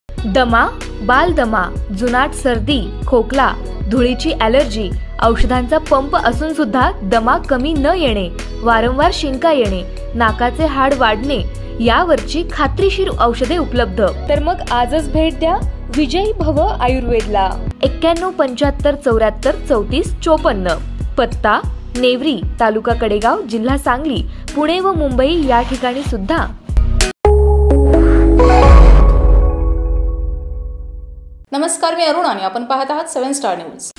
दमा, बालदमा, जुनाट सर्दी, खोकला, धुळीची ॲलर्जी, औषधांचा पंप असून सुद्धा दमा कमी न येणे, वारंवार शिंका येणे, नाकाचे हाड वाढणे यावरची खात्रीशीर औषधे उपलब्ध। तर मग आजच भेट द्या विजयी भव आयुर्वेदला। 91 75 74 34 54। पत्ता नेवरी, तालुका कडेगाव, जिल्हा सांगली, पुणे व मुंबई या ठिकाणी सुद्धा। नमस्कार, मी अरुण आणि आपण पाहत आहात 7 स्टार न्यूज।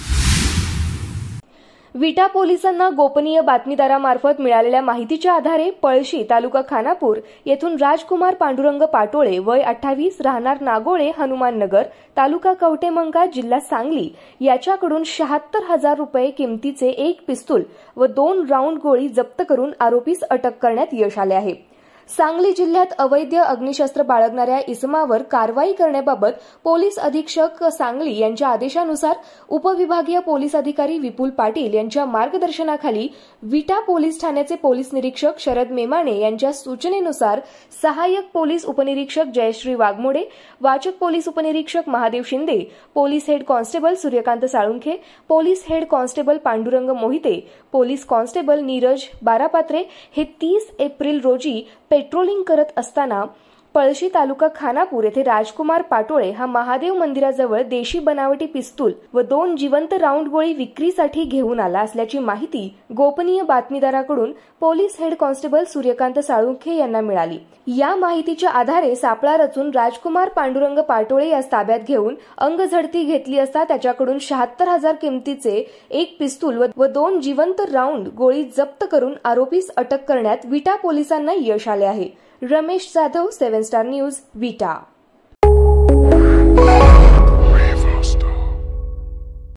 विटा पोलिसांना गोपनीय बातमीदारामार्फत मिळालेल्या माहितीच्या आधारे पळशी, तालुका खानापूर येथून राजकुमार पांडुरंग पाटोळे, वय 28, राहणार नागोळे, हनुमाननगर, तालुका कवटेमंका, जिल्हा सांगली याच्याकडून 76,000 रुपये किमतीचे एक पिस्तूल व 2 राऊंड गोळी जप्त करून आरोपीस अटक करण्यात यश आले आहे। सांगली जिल्ह्यात अवैध अग्निशस्त्र बाळगणाऱ्या इसमावर कारवाई करण्याबाबत पोलीस अधीक्षक सांगली यांच्या आदेशानुसार उपविभागीय पोलीस अधिकारी विपुल पाटील यांच्या मार्गदर्शनाखाली विटा पोलीस ठाण्याचे पोलीस निरीक्षक शरद मेमाणे यांच्या सूचनेनुसार सहाय्यक पोलीस उपनिरीक्षक जयश्री वाघमोडे, वाचक पोलीस उपनिरीक्षक Mahadev Shinde, police head constable Suryakant Salunkhe, police head constable Pandurang Mohite, police constable Neeraj Barapatre हे 30 एप्रिल रोजी पेट्रोलिंग करत असताना पळशी, तालुका खानापूर येथे राजकुमार पाटोळे हा महादेव मंदिराजवळ देशी बनावटी पिस्तूल व 2 जिवंत राऊंड गोळी विक्रीसाठी घेऊन आला असल्याची माहिती गोपनीय बातमीदाराकडून police head constable Suryakant Salunkhe यांना मिळाली। या माहितीच्या आधारे सापळा रचून राजकुमार पांडुरंग पाटोळे यास ताब्यात घेऊन अंगझडती घेतली असता त्याच्याकडून 76,000 किमतीचे एक पिस्तूल व 2 जिवंत राऊंड गोळी जप्त करून आरोपीस अटक करण्यात विटा पोलिसांना यश आले आहे। रमेश जाधव, 7 स्टार न्यूज, विटा।